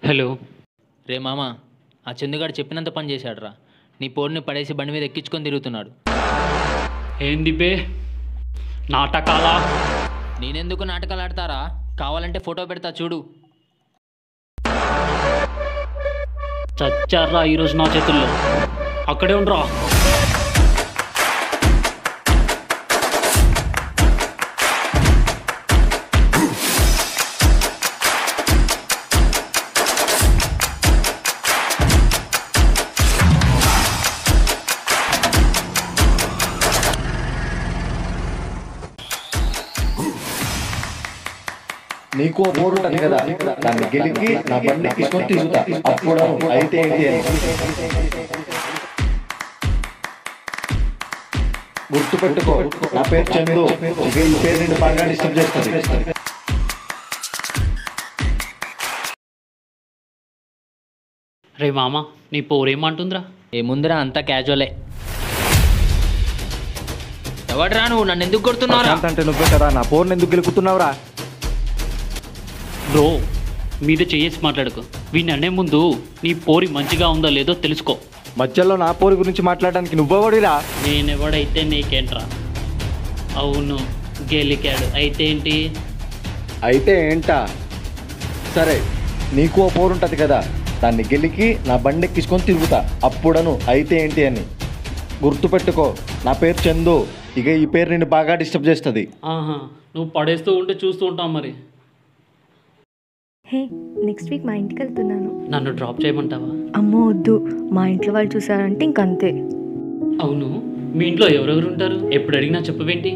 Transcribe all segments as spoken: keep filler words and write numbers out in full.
Hello రే మామ, ఆ చందుగాడు చెప్పినంత పని చేశాడురా. నీ పోరుని పడేసి బండి మీద ఎక్కించుకొని తిరుగుతున్నాడు. ఏంది బే నాటకాలా? నేనెందుకు నాటకాలు ఆడతారా? కావాలంటే ఫోటో పెడతా చూడు. చచ్చారా ఈరోజు నా చేతుల్లో. అక్కడే ఉండరా. నీకు బోర్ ఉంటుంది కదా, దాన్ని గెలికి నా బండి ఎక్కించుకొని తిరుగుతా. అప్పుడు అయితే ఏంటి అని గుర్తుపెట్టుకో, నా పేరు చందు. ఇక ఈ పేరు నిన్ను బాగా డిస్టర్బ్ చేస్తుంది. రే మామ, నీ పోరేమంటుందిరా? ఏముందిరా, అంతా క్యాజువలే. ఎవడరా నువ్వు? నన్ను ఎందుకు కొడుతున్నావురా? అంటే నువ్వే కదా, నా పోరుని ఎందుకు గెలుకుతున్నావురా? బ్రో, మీద చేసి మాట్లాడుకో. వీడిని అనే ముందు నీ పోరి మంచిగా ఉందో లేదో తెలుసుకో. మధ్యలో నా పోరు గురించి మాట్లాడడానికి నువ్వెవడిరా? నేనెవడైతే నీకేంట్రా? అవును, గెలికాడు. అయితే ఏంటి? అయితే ఏంటా? సరే, నీకు ఓ పోరు ఉంటుంది కదా, దాన్ని గెలికి నా బండి ఎక్కించుకొని తిరుగుతా. అప్పుడను అయితే ఏంటి అని గుర్తుపెట్టుకో, నా పేరు చందు. ఇక ఈ పేరు నిన్ను బాగా డిస్టర్బ్ చేస్తుంది. ఆహా, నువ్వు పడేస్తూ ఉంటే చూస్తూ ఉంటావు మరి. హే, నెక్స్ట్ వీక్ మా ఇంటికి వెళ్తున్నాను. నన్ను డ్రాప్ చేయమంటావా? అమ్మో వద్దు, మా ఇంట్లో వాళ్ళు చూసారంటే ఇంకంతే. అవును, మీ ఇంట్లో ఎవరెవరు ఉంటారు? ఎప్పుడు అడిగినా చెప్పవేంటి?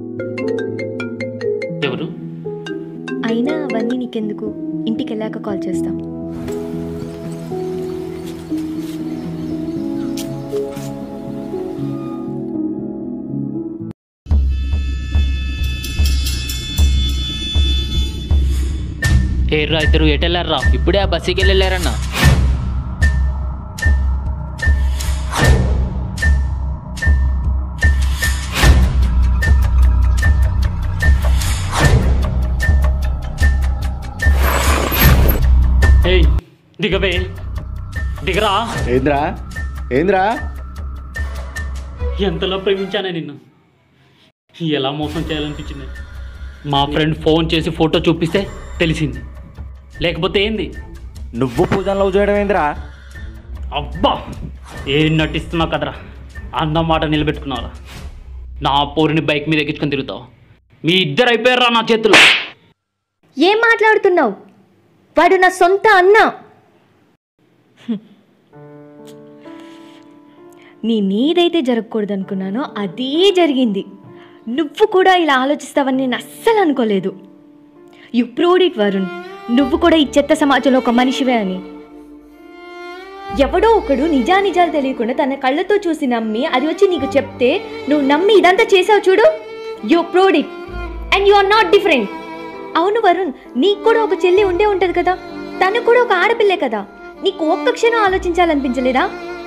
ఎవరు? అయినా అవన్నీ నీకెందుకు, ఇంటికి వెళ్ళాక కాల్ చేస్తా. ఏర్రా, ఇద్దరు ఎటెళ్ళారా? ఇప్పుడే ఆ బస్సుకి వెళ్ళారన్నా. ఏయ్, దిగవే, దిగరా. ఏంద్రా ఏంద్రా ఎంతలా ప్రేమించానే నిన్ను, ఎలా మోసం చేయాలనిపించింది. మా ఫ్రెండ్ ఫోన్ చేసి ఫోటో చూపిస్తే తెలిసింది, లేకపోతే ఏంది? నువ్వు పూజను లవ్ చేయడం ఏంద్రా? అబ్బా, ఏం నటిస్తున్నావు కదరా. అన్న మాట నిలబెట్టుకున్నావురా. నా పోరిని బైక్ మీద ఎక్కించుకొని తిరుగుతావు. మీ ఇద్దరు అయిపోయారా నా చేతులు. ఏం మాట్లాడుతున్నావు? వాడు నా సొంత అన్న. నీ నీదైతే జరగకూడదు అనుకున్నానో అదే జరిగింది. నువ్వు కూడా ఇలా ఆలోచిస్తావని నేను అస్సలు అనుకోలేదు. You proved it Varun. నువ్వు కూడా ఈ చెత్త సమాజంలో ఒక మనిషివే అని. ఎవడో ఒకడు నిజానిజాలు తెలియకుండా తన కళ్ళతో చూసి నమ్మి అది వచ్చి నీకు చెప్తే నువ్వు నమ్మి ఇదంతా చేసావు చూడు. You proved it and you are not different. అవును వరుణ్, నీకు కూడా ఒక చెల్లి ఉండే ఉంటుంది కదా, తను కూడా ఒక ఆడపిల్లే కదా. నీకు ఒక్క క్షణం ఆలోచించాలనిపించలేదా?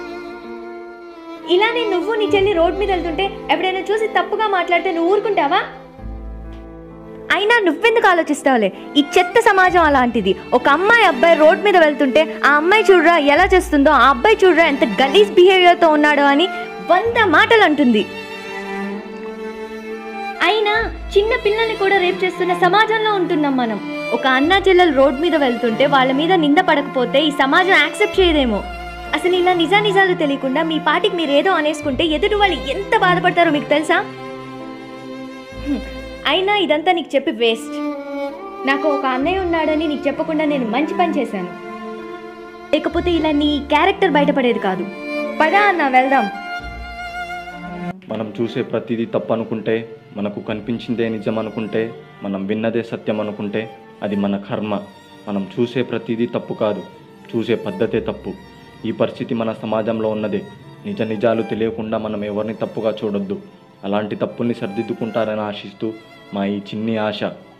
ఇలానే నువ్వు నీ చెల్లి రోడ్ మీద వెళ్తుంటే ఎవడైనా చూసి తప్పుగా మాట్లాడితే నువ్వు ఊరుకుంటావా? అయినా నువ్వెందుకు ఆలోచిస్తావులే, ఈ చెత్త సమాజం అలాంటిది. ఒక అమ్మాయి అబ్బాయి రోడ్ మీద వెళ్తుంటే ఆ అమ్మాయి చూడరా ఎలా చేస్తుందో, ఆ అబ్బాయి చూడరా ఎంత గలీజ్ బిహేవియర్తో ఉన్నాడో అని వంద మాటలు అంటుంది. అయినా చిన్న పిల్లల్ని కూడా రేప్ చేస్తున్న సమాజంలో ఉంటున్నాం మనం. ఒక అన్నా చెల్లెలు రోడ్ మీద వెళ్తుంటే వాళ్ళ మీద నింద పడకపోతే ఈ సమాజం యాక్సెప్ట్ చేయదేమో. అసలు ఇలా నిజానిజాలు తెలియకుండా మీ పాటికి మీరు ఏదో అనేసుకుంటే ఎదుటి వాళ్ళు ఎంత బాధపడతారో మీకు తెలుసా? అయినా ఇదంతా నీకు చెప్పి వేస్ట్. నాకు ఒక అన్నయ్య ఉన్నాడని నీకు చెప్పకుండా నేను మంచి పని చేశాను. లేకపోతే ఇలా నీ క్యారెక్టర్ బయటపడేది కాదు. పదా అన్న, వెళ్దాం. మనం చూసే ప్రతిదీ తప్పు అనుకుంటే, మనకు కనిపించిందే నిజం అనుకుంటే, మనం విన్నదే సత్యం అనుకుంటే అది మన కర్మ. మనం చూసే ప్రతిదీ తప్పు కాదు, చూసే పద్ధతే తప్పు. ఈ పరిస్థితి మన సమాజంలో ఉన్నదే. నిజ నిజాలు తెలియకుండా మనం ఎవరిని తప్పుగా చూడొద్దు. అలాంటి తప్పుల్ని సరిదిద్దుకుంటారని ఆశిస్తూ మా ఈ చిన్ని ఆశ.